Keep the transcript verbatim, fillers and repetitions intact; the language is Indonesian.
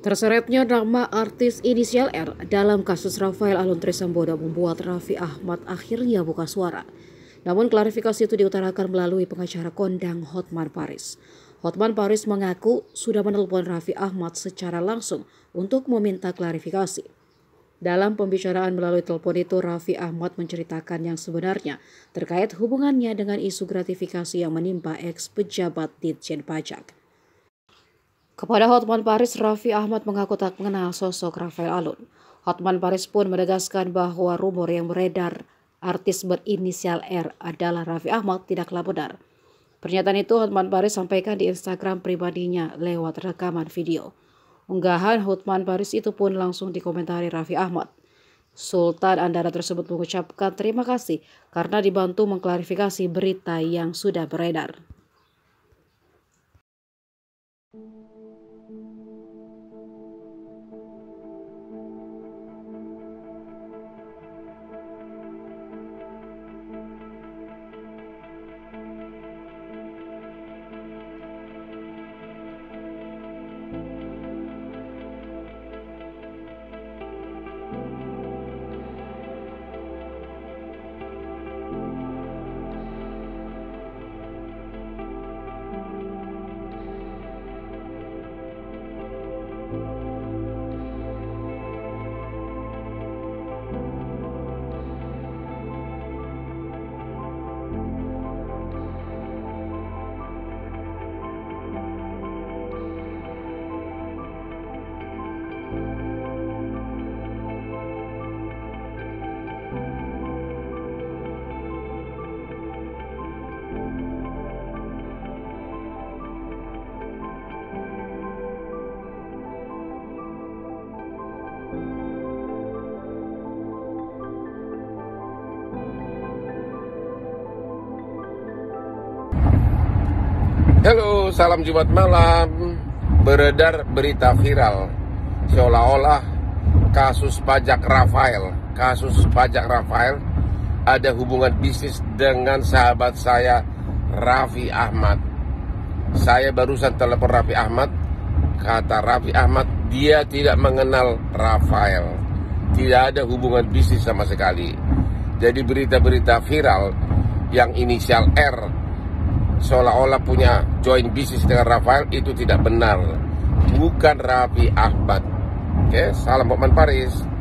Terseretnya nama artis inisial R dalam kasus Rafael Alun Trisambodo membuat Raffi Ahmad akhirnya buka suara. Namun klarifikasi itu diutarakan melalui pengacara kondang Hotman Paris. Hotman Paris mengaku sudah menelpon Raffi Ahmad secara langsung untuk meminta klarifikasi. Dalam pembicaraan melalui telepon itu, Raffi Ahmad menceritakan yang sebenarnya terkait hubungannya dengan isu gratifikasi yang menimpa ex-pejabat Ditjen Pajak. Kepada Hotman Paris, Raffi Ahmad mengaku tak mengenal sosok Rafael Alun. Hotman Paris pun menegaskan bahwa rumor yang beredar artis berinisial R adalah Raffi Ahmad tidaklah benar. Pernyataan itu Hotman Paris sampaikan di Instagram pribadinya lewat rekaman video. Unggahan Hotman Paris itu pun langsung dikomentari Raffi Ahmad. Sultan Andara tersebut mengucapkan terima kasih karena dibantu mengklarifikasi berita yang sudah beredar. Halo, salam Jumat malam. Beredar berita viral seolah-olah kasus pajak Rafael, kasus pajak Rafael ada hubungan bisnis dengan sahabat saya Raffi Ahmad. Saya barusan telepon Raffi Ahmad. Kata Raffi Ahmad, dia tidak mengenal Rafael, tidak ada hubungan bisnis sama sekali. Jadi berita-berita viral yang inisial R seolah-olah punya joint bisnis dengan Rafael itu tidak benar. Bukan Raffi Ahmad. Oke, salam Hotman Paris.